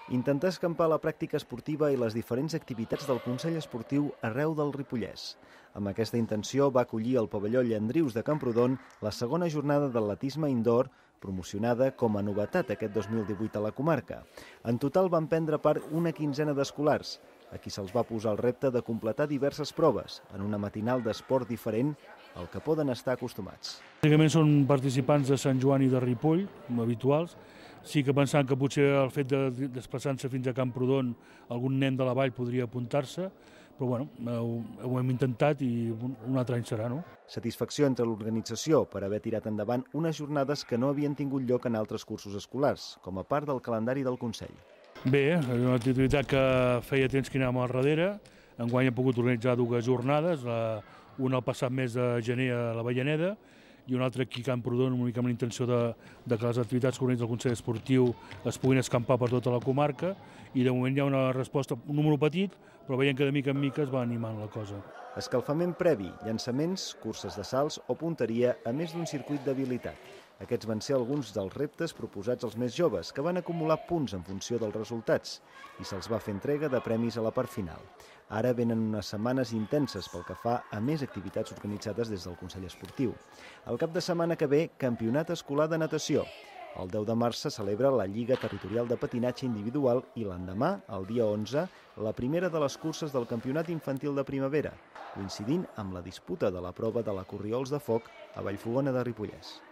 Intentar escampar la pràctica esportiva i les diferents activitats del Consell Esportiu arreu del Ripollès. Amb aquesta intenció va acollir el pavelló Llandrius de Camprodon la segona jornada d'atletisme indoor, promocionada com a novetat aquest 2018 a la comarca. En total van prendre part una quinzena d'escolars, a qui se'ls va posar el repte de completar diverses proves en una matinal d'esport diferent al que poden estar acostumats. Bàsicament són participants de Sant Joan i de Ripoll, com habituals. Sí que pensant que potser el fet de desplaçar-se fins a Camprodon algun nen de la vall podria apuntar-se, però bueno, ho hem intentat i un altre any serà, no? Satisfacció entre l'organització per haver tirat endavant unes jornades que no havien tingut lloc en altres cursos escolars, com a part del calendari del Consell. Bé, és una activitat que feia temps que anàvem al darrere. Enguany hem pogut organitzar dues jornades, una el passat mes de gener a la Vallaneda i una altra aquí a Camprodon, una mica amb la intenció de que les activitats que organitza el Consell Esportiu es puguin escampar per tota la comarca, i de moment hi ha una resposta, un número petit, però veiem que de mica en mica es va animant la cosa. Escalfament previ, llançaments, curses de salts o punteria, a més d'un circuit d'habilitat. Aquests van ser alguns dels reptes proposats als més joves, que van acumular punts en funció dels resultats, i se'ls va fer entrega de premis a la part final. Ara venen unes setmanes intenses pel que fa a més activitats organitzades des del Consell Esportiu. El cap de setmana que ve, campionat escolar de natació. El 10 de març se celebra la Lliga Territorial de Patinatge Individual i l'endemà, el dia 11, la primera de les curses del Campionat Infantil de Primavera, coincidint amb la disputa de la prova de la Corriols de Foc a Vallfogona de Ripollès.